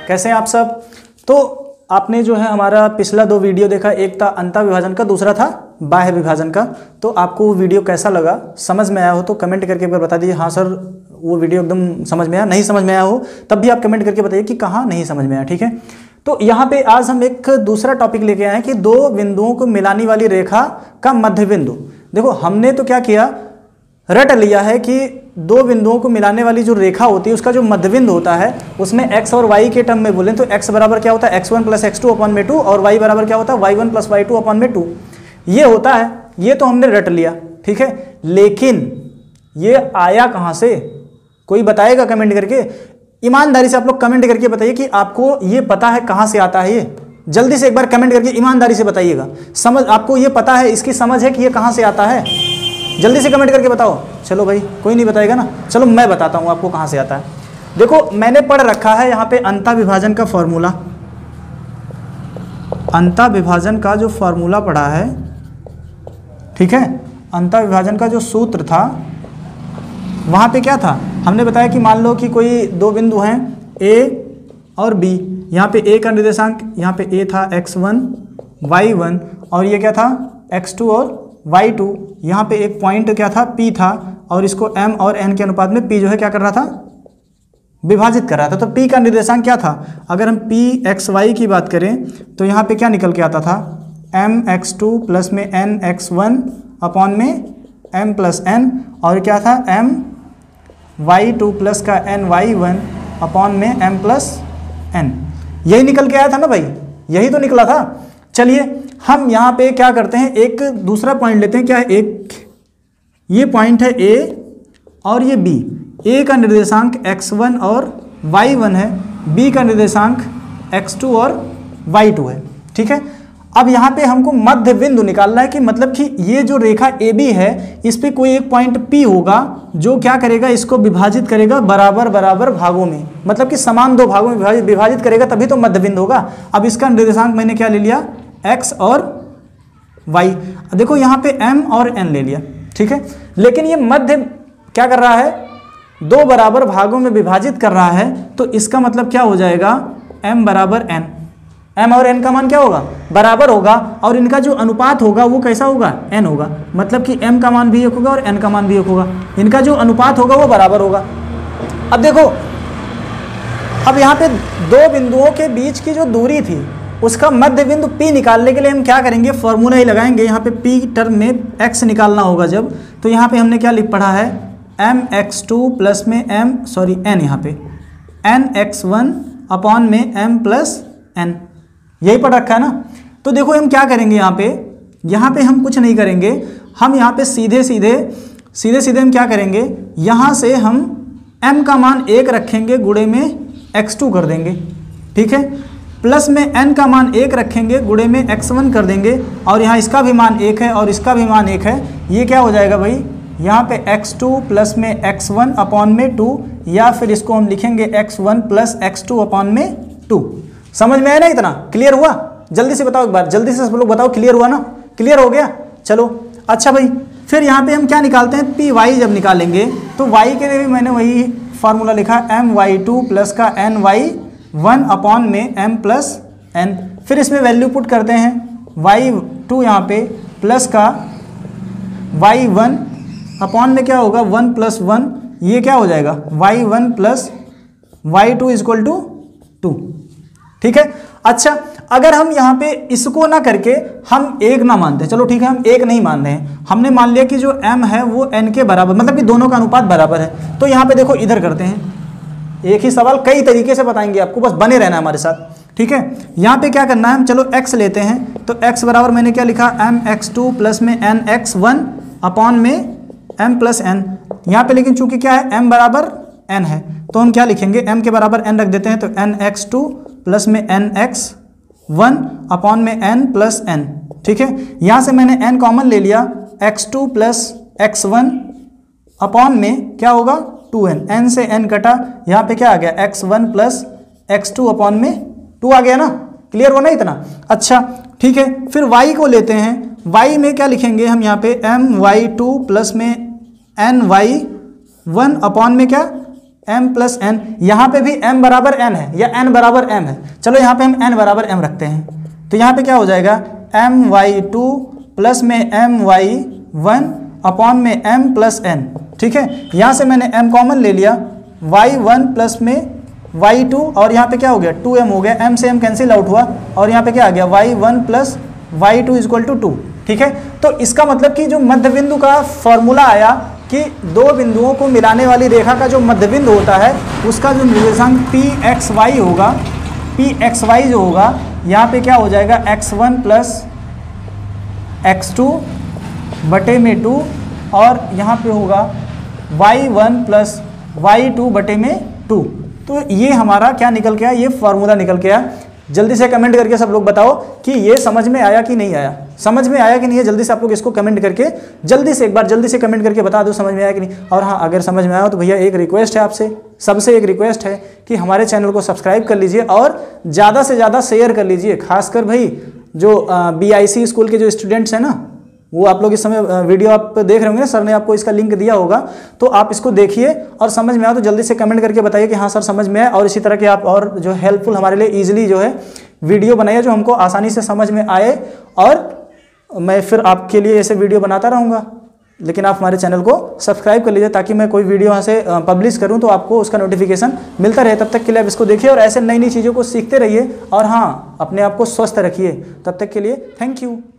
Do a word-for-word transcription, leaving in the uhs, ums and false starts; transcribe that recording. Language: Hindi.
कैसे हैं आप सब। तो आपने जो है हमारा पिछला दो वीडियो देखा, एक था अंतः विभाजन का, दूसरा था बाह्य विभाजन का। तो आपको वो वीडियो कैसा लगा, समझ में आया हो तो कमेंट करके एक बार बता दीजिए। हाँ सर वो वीडियो एकदम समझ में आया, नहीं समझ में आया हो तब भी आप कमेंट करके बताइए कि कहाँ नहीं समझ में आया, ठीक है। तो यहाँ पे आज हम एक दूसरा टॉपिक लेके आए हैं कि दो बिंदुओं को मिलाने वाली रेखा का मध्य बिंदु। देखो हमने तो क्या किया, रट लिया है कि दो बिंदुओं को मिलाने वाली जो रेखा होती है उसका जो मध्य बिंदु होता है उसमें x और y के टर्म में बोलें तो x बराबर क्या होता है X one plus X two upon में टू, और y बराबर क्या होता है Y one plus Y two upon में टू। ये होता है, ये तो हमने रट लिया, ठीक है। लेकिन ये आया कहाँ से, कोई बताएगा कमेंट करके। ईमानदारी से आप लोग कमेंट करके बताइए कि आपको ये पता है कहाँ से आता है। ये जल्दी से एक बार कमेंट करके ईमानदारी से बताइएगा, समझ आपको ये पता है, इसकी समझ है कि ये कहाँ से आता है। जल्दी से कमेंट करके बताओ। चलो भाई कोई नहीं बताएगा ना, चलो मैं बताता हूँ आपको कहाँ से आता है। देखो मैंने पढ़ रखा है यहाँ पे अंतः विभाजन का फॉर्मूला, अंतः विभाजन का जो फॉर्मूला पढ़ा है, ठीक है। अंतः विभाजन का जो सूत्र था वहाँ पे क्या था, हमने बताया कि मान लो कि कोई दो बिंदु हैं ए और बी। यहाँ पे ए का निर्देशांक, यहाँ पे ए था एक्स वन वाई वन, और ये क्या था एक्स टू और वाई टू। यहाँ पे एक पॉइंट क्या था P था, और इसको M और N के अनुपात में P जो है क्या कर रहा था, विभाजित कर रहा था। तो P का निर्देशांक क्या था, अगर हम P एक्स वाई की बात करें तो यहाँ पे क्या निकल के आता था M एक्स टू प्लस में N एक्स वन अपॉन में M प्लस N, और क्या था M वाई टू प्लस का N वाई वन अपॉन में M प्लस N। यही निकल के आया था ना भाई, यही तो निकला था। चलिए हम यहाँ पे क्या करते हैं, एक दूसरा पॉइंट लेते हैं। क्या है, एक ये पॉइंट है A और ये B। A का निर्देशांक एक्स वन और वाई वन है, B का निर्देशांक एक्स टू और वाई टू है, ठीक है। अब यहाँ पे हमको मध्य बिंदु निकालना है कि मतलब कि ये जो रेखा A B है इस पे कोई एक पॉइंट P होगा जो क्या करेगा, इसको विभाजित करेगा बराबर बराबर भागों में, मतलब कि समान दो भागों में विभाजित विभाजित करेगा तभी तो मध्य बिंदु होगा। अब इसका निर्देशांक मैंने क्या ले लिया, x और y। देखो यहाँ पे m और n ले लिया, ठीक है। लेकिन ये मध्य क्या कर रहा है, दो बराबर भागों में विभाजित कर रहा है, तो इसका मतलब क्या हो जाएगा m बराबर n। m और n का मान क्या होगा, बराबर होगा, और इनका जो अनुपात होगा वो कैसा होगा, n होगा। मतलब कि m का मान भी एक होगा और n का मान भी एक होगा, इनका जो अनुपात होगा वो बराबर होगा। अब देखो, अब यहाँ पे दो बिंदुओं के बीच की जो दूरी थी उसका मध्य बिंदु P निकालने के लिए हम क्या करेंगे, फॉर्मूला ही लगाएंगे। यहाँ पे P टर्म में x निकालना होगा जब, तो यहाँ पे हमने क्या लिख पढ़ा है m एक्स टू प्लस में m सॉरी n, यहाँ पे n एक्स वन अपॉन में m प्लस n, यही पढ़ रखा है ना। तो देखो हम क्या करेंगे, यहाँ पे यहाँ पे हम कुछ नहीं करेंगे, हम यहाँ पे सीधे सीधे सीधे सीधे हम क्या करेंगे, यहाँ से हम m का मान एक रखेंगे, गुणे में एक्स टू कर देंगे, ठीक है। प्लस में n का मान एक रखेंगे, गुणे में एक्स वन कर देंगे, और यहाँ इसका भी मान एक है और इसका भी मान एक है। ये क्या हो जाएगा भाई, यहाँ पे एक्स टू प्लस में एक्स वन अपॉन में टू, या फिर इसको हम लिखेंगे X one plus X two upon में टू। समझ में आया ना, इतना क्लियर हुआ। जल्दी से बताओ एक बार, जल्दी से सब लोग बताओ, क्लियर हुआ ना, क्लियर हो गया। चलो अच्छा भाई, फिर यहाँ पे हम क्या निकालते हैं, पी वाई जब निकालेंगे तो वाई के लिए भी मैंने वही फार्मूला लिखा, एम वाई टू प्लस का एन वाई वन अपॉन में m प्लस एन। फिर इसमें वैल्यू पुट करते हैं, वाई टू यहाँ पे प्लस का वाई वन अपॉन में क्या होगा वन प्लस वन, ये क्या हो जाएगा Y one plus Y two is equal to two, ठीक है। अच्छा अगर हम यहाँ पे इसको ना करके हम एक ना मानते, चलो ठीक है हम एक नहीं मान रहे हैं, हमने मान लिया कि जो m है वो n के बराबर, मतलब कि दोनों का अनुपात बराबर है। तो यहाँ पे देखो इधर करते हैं, एक ही सवाल कई तरीके से बताएंगे आपको, बस बने रहना हमारे साथ, ठीक है। यहाँ पे क्या करना है, हम चलो x लेते हैं, तो x बराबर मैंने क्या लिखा, m एक्स टू प्लस में n एक्स वन अपॉन में m प्लस n। यहाँ पे लेकिन चूंकि क्या है m बराबर n है, तो हम क्या लिखेंगे, m के बराबर n रख देते हैं, तो n एक्स टू प्लस में n एक्स वन अपॉन में n प्लस n, ठीक है। यहाँ से मैंने n कॉमन ले लिया, X two plus X one upon में क्या होगा टू एन, n से n कटा, यहाँ पे क्या आ गया X one plus X two upon में टू आ गया ना, क्लियर हो ना इतना। अच्छा ठीक है, फिर y को लेते हैं, y में क्या लिखेंगे हम यहाँ पे m वाई टू प्लस में n वाई वन अपॉन में क्या m प्लस एन, यहाँ पे भी m बराबर n है या n बराबर m है, चलो यहाँ पे हम n बराबर m रखते हैं, तो यहाँ पे क्या हो जाएगा एम वाई टू प्लस में एम वाई वन अपॉन में m प्लस n, ठीक है। यहाँ से मैंने m कॉमन ले लिया, वाई वन प्लस में वाई टू और यहाँ पे क्या हो गया टू एम हो गया, m से m कैंसिल आउट हुआ और यहाँ पे क्या आ गया Y one plus Y two is equal to two, ठीक है। तो इसका मतलब कि जो मध्य बिंदु का फॉर्मूला आया कि दो बिंदुओं को मिलाने वाली रेखा का जो मध्य बिंदु होता है उसका जो निर्देशांक पी एक्स वाई होगा, पी एक्स वाई जो होगा यहाँ पे क्या हो जाएगा X one plus X two बटे में टू और यहाँ पे होगा Y one plus Y two बटे में टू। तो ये हमारा क्या निकल के आया, ये फॉर्मूला निकल के आया। जल्दी से कमेंट करके सब लोग बताओ कि ये समझ में आया कि नहीं आया, समझ में आया कि नहीं है, जल्दी से आप लोग इसको कमेंट करके जल्दी से एक बार जल्दी से कमेंट करके बता दो समझ में आया कि नहीं। और हाँ, अगर समझ में आया तो भैया एक रिक्वेस्ट है आपसे, सबसे एक रिक्वेस्ट है कि हमारे चैनल को सब्सक्राइब कर लीजिए और ज़्यादा से ज़्यादा शेयर कर लीजिए। खासकर भाई जो बी आई सी स्कूल के जो स्टूडेंट्स हैं ना, वो आप लोग इस समय वीडियो आप देख रहे होंगे, सर ने आपको इसका लिंक दिया होगा, तो आप इसको देखिए और समझ में आए तो जल्दी से कमेंट करके बताइए कि हाँ सर समझ में आए। और इसी तरह के आप और जो हेल्पफुल हमारे लिए इजीली जो है वीडियो बनाइए जो हमको आसानी से समझ में आए, और मैं फिर आपके लिए ऐसे वीडियो बनाता रहूँगा। लेकिन आप हमारे चैनल को सब्सक्राइब कर लीजिए ताकि मैं कोई वीडियो यहाँ से पब्लिश करूँ तो आपको उसका नोटिफिकेशन मिलता रहे। तब तक के लिए आप इसको देखिए और ऐसे नई नई चीज़ों को सीखते रहिए और हाँ, अपने आप को स्वस्थ रखिए। तब तक के लिए थैंक यू।